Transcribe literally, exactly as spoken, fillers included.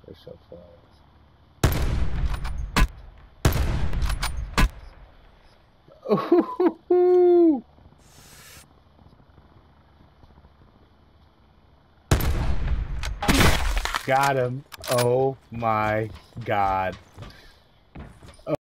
They're so fast. Ooh, got him. Oh my god.